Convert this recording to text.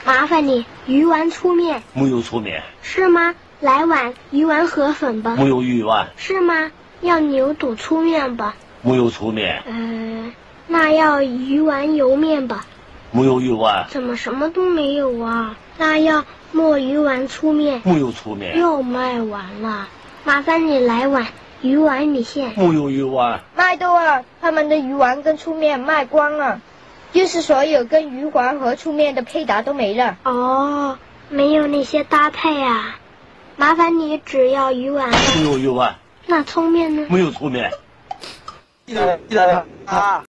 麻烦你，鱼丸粗面。 没有粗面。 是吗？来碗鱼丸河粉吧。 没有鱼丸。 是吗？要牛肚粗面吧。 没有粗面。 那要鱼丸油面吧。 没有鱼丸。 怎么什么都没有啊？那要墨鱼丸粗面。 没有粗面。 又卖完了，麻烦你来碗鱼丸米线。 没有鱼丸。 卖豆啊，他们的鱼丸跟粗面卖光了，就是所有跟鱼丸和粗面的配搭都没了。 哦，没有那些搭配啊。麻烦你只要鱼丸。 没有鱼丸。 那葱面呢？ 没有粗面。